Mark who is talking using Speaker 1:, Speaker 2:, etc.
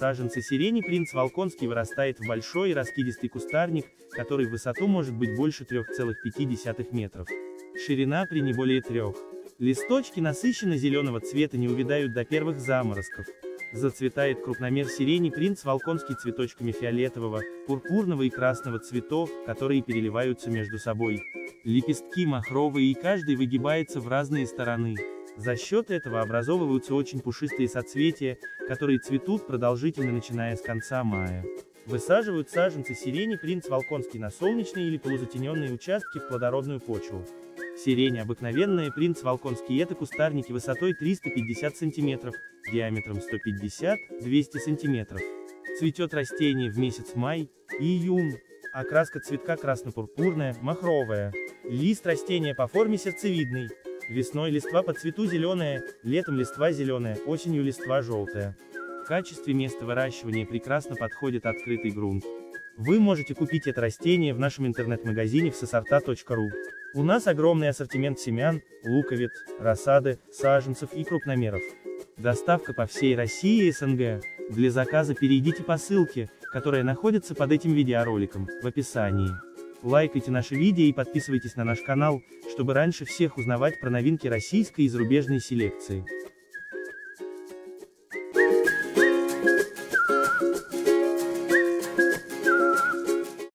Speaker 1: Саженцы сирени принц Волконский вырастает в большой и раскидистый кустарник, который в высоту может быть больше 3,5 метров. Ширина при не более 3. Листочки насыщенно-зеленого цвета не увядают до первых заморозков. Зацветает крупномер сирени принц Волконский цветочками фиолетового, пурпурного и красного цветов, которые переливаются между собой. Лепестки махровые и каждый выгибается в разные стороны. За счет этого образовываются очень пушистые соцветия, которые цветут продолжительно начиная с конца мая. Высаживают саженцы сирени принц Волконский на солнечные или полузатененные участки в плодородную почву. Сирень обыкновенная принц Волконский — это кустарники высотой 350 см, диаметром 150-200 см. Цветет растение в месяц май и июнь. Окраска цветка красно-пурпурная, махровая. Лист растения по форме сердцевидный. Весной листва по цвету зеленая, летом листва зеленая, осенью листва желтая. В качестве места выращивания прекрасно подходит открытый грунт. Вы можете купить это растение в нашем интернет-магазине всесорта.ру. У нас огромный ассортимент семян, луковиц, рассады, саженцев и крупномеров. Доставка по всей России и СНГ. Для заказа перейдите по ссылке, которая находится под этим видеороликом, в описании. Лайкайте наши видео и подписывайтесь на наш канал, чтобы раньше всех узнавать про новинки российской и зарубежной селекции.